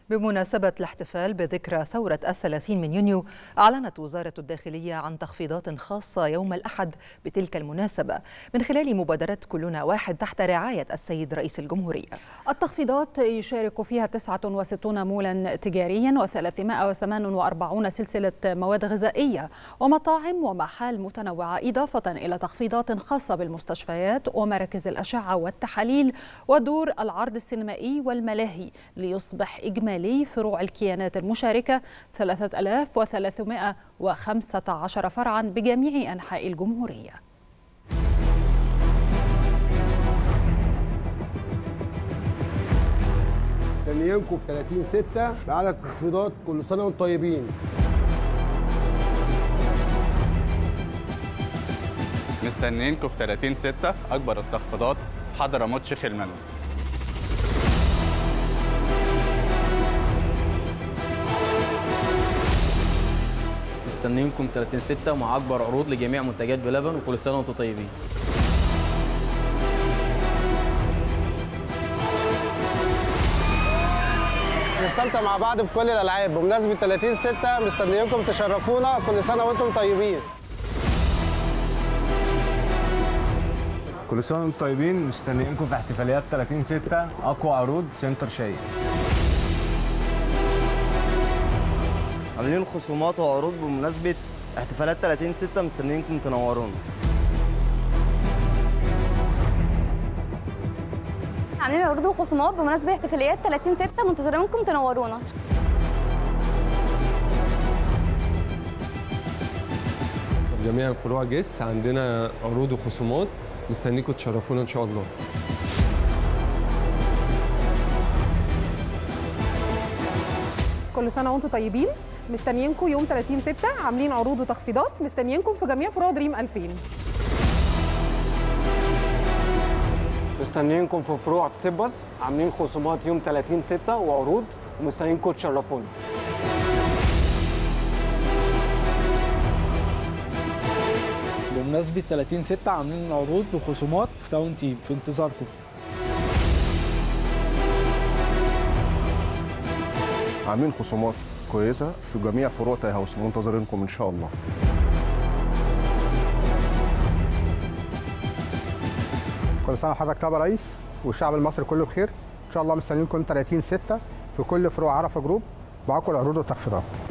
بمناسبة الاحتفال بذكرى ثورة 30 من يونيو، أعلنت وزارة الداخلية عن تخفيضات خاصة يوم الأحد بتلك المناسبة من خلال مبادرة كلنا واحد تحت رعاية السيد رئيس الجمهورية. التخفيضات يشارك فيها 69 مولا تجاريا و348 سلسلة مواد غذائية ومطاعم ومحال متنوعة، إضافة إلى تخفيضات خاصة بالمستشفيات ومراكز الأشعة والتحاليل ودور العرض السينمائي والملاهي، ليصبح إجمالي فروع الكيانات المشاركة 3315 فرعا بجميع أنحاء الجمهورية. مستنيينكم في 30/6 بعدد تخفيضات. كل سنة وانتم طيبين. مستنيينكم في 30/6 أكبر التخفيضات حضرموت شيخ المندي. مستنيينكم 30/6 مع أكبر عروض لجميع منتجات بلبن، وكل سنة وانتم طيبين. نستمتع مع بعض بكل الألعاب. بمناسبة 30/6 مستنيينكم تشرفونا. كل سنة وانتم طيبين. كل سنة وانتم طيبين. مستنيينكم في احتفاليات 30/6 أقوى عروض سنتر شاي. عاملين خصومات وعروض بمناسبة احتفالات 30/6، مستنيينكم تنورونا. عاملين عروض وخصومات بمناسبة احتفاليات 30/6، منتظرينكم تنورونا. جميع فروع جس عندنا عروض وخصومات، مستنيكم تشرفونا إن شاء الله. كل سنة وانتم طيبين. مستنيينكم يوم 30/6، عاملين عروض وتخفيضات. مستنيينكم في جميع فروع دريم 2000. مستنيينكم في فروع تسبس، عاملين خصومات يوم 30/6 وعروض، ومستنيينكم تشرفونا. بمناسبة 30/6 عاملين عروض وخصومات في تاون تيم، في انتظاركم. عاملين خصومات كويسة في جميع فروع تاي هاوس، منتظرينكم إن شاء الله. كل سنة وحضرتك طيب يا ريس، والشعب المصري كله بخير. إن شاء الله مستنيينكم 30/6 في كل فروع عرفة جروب بأقوى العروض والتخفيضات.